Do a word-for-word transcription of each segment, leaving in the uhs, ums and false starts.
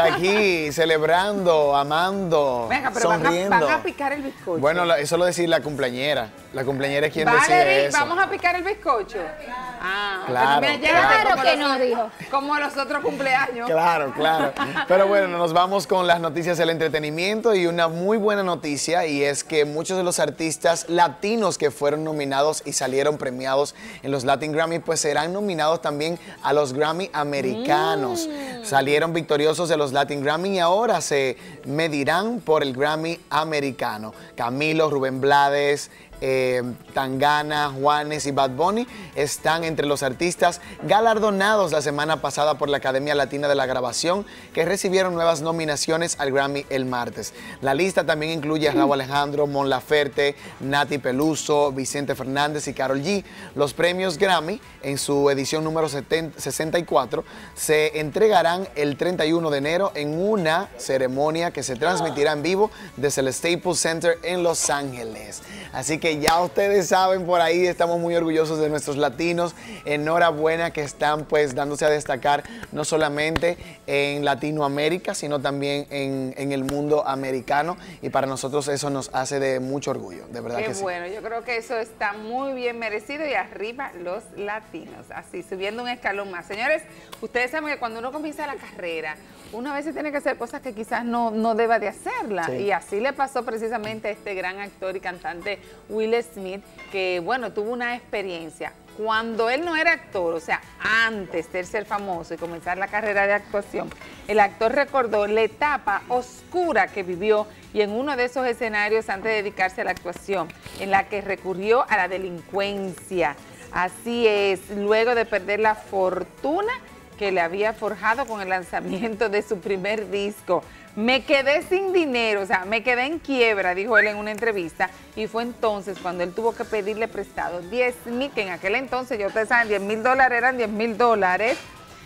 aquí celebrando, amando, Venga, pero sonriendo. Van a, van a picar el bizcocho. Bueno, la, eso lo decía la cumpleañera. La cumpleañera es quien Valerie, decide eso. vamos a picar el bizcocho. Ah, claro, que no me claro. como que los- no, dijo. Como los otros cumpleaños. Claro, claro. Pero bueno, nos vamos con las noticias del entretenimiento y una muy buena noticia, y es que muchos de los artistas latinos que fueron nominados y salieron premiados en los Latin Grammy, pues serán nominados también a los Grammy americanos. Mm. Salieron victoriosos de los Latin Grammy y ahora se medirán por el Grammy americano. Camilo, Rubén Blades, Eh, Tangana, Juanes y Bad Bunny están entre los artistas galardonados la semana pasada por la Academia Latina de la Grabación, que recibieron nuevas nominaciones al Grammy el martes. La lista también incluye a Rauw Alejandro, Mon Laferte, Nati Peluso, Vicente Fernández y Karol G. Los premios Grammy, en su edición número sesenta y cuatro, se entregarán el treinta y uno de enero en una ceremonia que se transmitirá en vivo desde el Staples Center en Los Ángeles. Así que ya ustedes saben, por ahí estamos muy orgullosos de nuestros latinos. Enhorabuena que están pues dándose a destacar no solamente en Latinoamérica, sino también en, en el mundo americano. Y para nosotros eso nos hace de mucho orgullo, de verdad Qué que sí. bueno, yo creo que eso está muy bien merecido y arriba los latinos, así, subiendo un escalón más. Señores, ustedes saben que cuando uno comienza la carrera, uno a veces tiene que hacer cosas que quizás no, no deba de hacerla. Sí. Y así le pasó precisamente a este gran actor y cantante Will Smith, que bueno, tuvo una experiencia. Cuando él no era actor, o sea, antes de ser famoso y comenzar la carrera de actuación, el actor recordó la etapa oscura que vivió y en uno de esos escenarios antes de dedicarse a la actuación, en la que recurrió a la delincuencia. Así es, luego de perder la fortuna que le había forjado con el lanzamiento de su primer disco. Me quedé sin dinero, o sea, me quedé en quiebra, dijo él en una entrevista, y fue entonces cuando él tuvo que pedirle prestado diez mil, que en aquel entonces, ya ustedes saben, diez mil dólares eran diez mil dólares,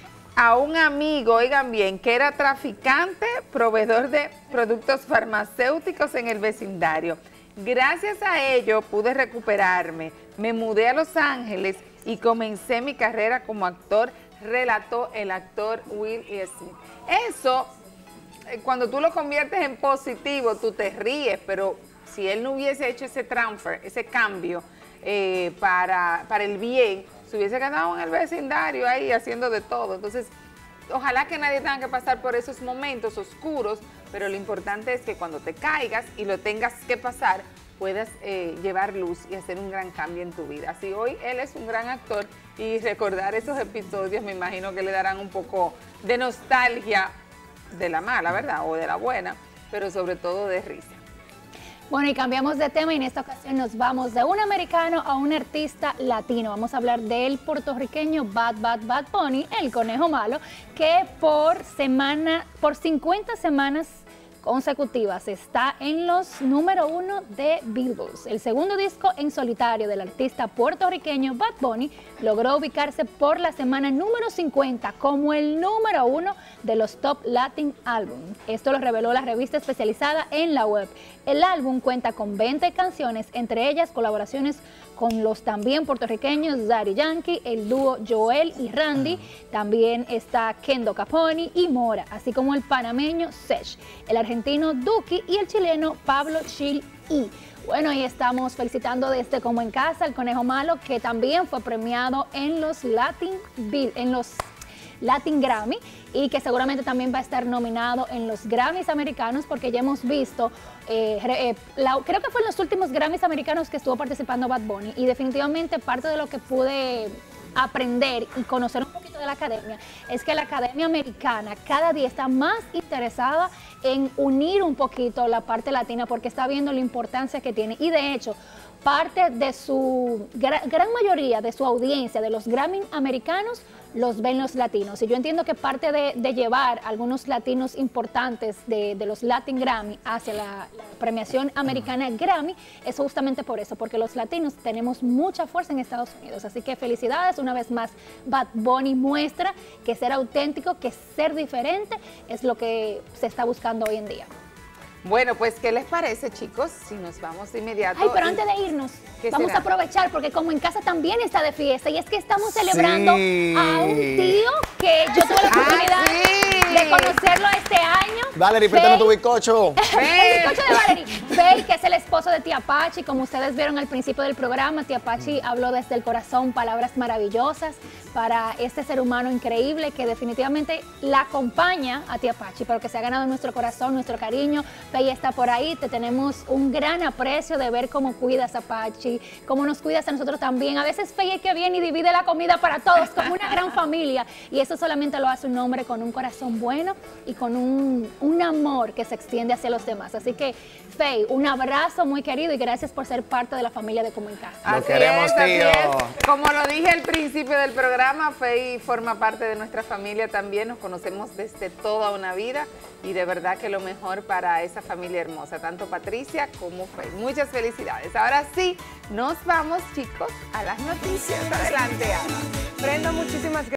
a un amigo, oigan bien, que era traficante, proveedor de productos farmacéuticos en el vecindario. Gracias a ello pude recuperarme, me mudé a Los Ángeles y comencé mi carrera como actor, relató el actor Will Smith. Eso, cuando tú lo conviertes en positivo, tú te ríes, pero si él no hubiese hecho ese transfer, ese cambio eh, para, para el bien, se hubiese quedado en el vecindario ahí haciendo de todo. Entonces, ojalá que nadie tenga que pasar por esos momentos oscuros, pero lo importante es que cuando te caigas y lo tengas que pasar, puedas eh, llevar luz y hacer un gran cambio en tu vida. Así hoy él es un gran actor y recordar esos episodios me imagino que le darán un poco de nostalgia, de la mala, ¿verdad? O de la buena, pero sobre todo de risa. Bueno, y cambiamos de tema y en esta ocasión nos vamos de un americano a un artista latino. Vamos a hablar del puertorriqueño Bad Bad Bad Bunny, el conejo malo, que por semana, por cincuenta semanas consecutivas está en los número uno de Billboard. El segundo disco en solitario del artista puertorriqueño Bad Bunny logró ubicarse por la semana número cincuenta como el número uno de los Top Latin Albums. Esto lo reveló la revista especializada en la web. El álbum cuenta con veinte canciones, entre ellas colaboraciones con los también puertorriqueños Daddy Yankee, el dúo Joel y Randy, también está Kendo Caponi y Mora, así como el panameño Sech, el argentino Duki y el chileno Pablo Chil I. Bueno, y estamos felicitando desde Como en Casa al Conejo Malo, que también fue premiado en los Latin, en los Latin Grammy y que seguramente también va a estar nominado en los Grammys americanos, porque ya hemos visto, eh, eh, la, creo que fue en los últimos Grammys americanos que estuvo participando Bad Bunny, y definitivamente parte de lo que pude aprender y conocer un poquito de la academia es que la academia americana cada día está más interesada en unir un poquito la parte latina, porque está viendo la importancia que tiene, y de hecho parte de su gran, gran mayoría de su audiencia de los Grammy americanos los ven los latinos, y yo entiendo que parte de, de llevar algunos latinos importantes de, de los Latin Grammy hacia la, la premiación americana Grammy es justamente por eso, porque los latinos tenemos mucha fuerza en Estados Unidos. Así que felicidades una vez más. Bad Bunny muestra que ser auténtico, que ser diferente es lo que se está buscando hoy en día. Bueno, pues, ¿qué les parece, chicos? Si nos vamos de inmediato. Ay, pero antes de irnos, vamos será? a aprovechar, porque Como en Casa también está de fiesta, y es que estamos celebrando Sí. a un tío que yo tuve la oportunidad ah, sí. de conocerlo este Valerie, préstanos tu bizcocho. El bizcocho de Valerie. Fey, que es el esposo de Tía Pachi, como ustedes vieron al principio del programa, Tía Pachi habló desde el corazón palabras maravillosas para este ser humano increíble que definitivamente la acompaña a Tía Pachi, pero que se ha ganado en nuestro corazón, nuestro cariño. Fey está por ahí, te tenemos un gran aprecio de ver cómo cuidas a Pachi, cómo nos cuidas a nosotros también. A veces Fey es que viene y divide la comida para todos, como una gran familia, y eso solamente lo hace un hombre con un corazón bueno y con un, un amor que se extiende hacia los demás. Así que, Fey, un abrazo muy querido y gracias por ser parte de la familia de Como en Casa. Lo Así queremos, es, así tío. es. Como lo dije al principio del programa, Fey forma parte de nuestra familia también, nos conocemos desde toda una vida y de verdad que lo mejor para esa familia hermosa, tanto Patricia como Fey. Muchas felicidades. Ahora sí, nos vamos, chicos, a las noticias. Adelante, Ana. Brenda, muchísimas gracias.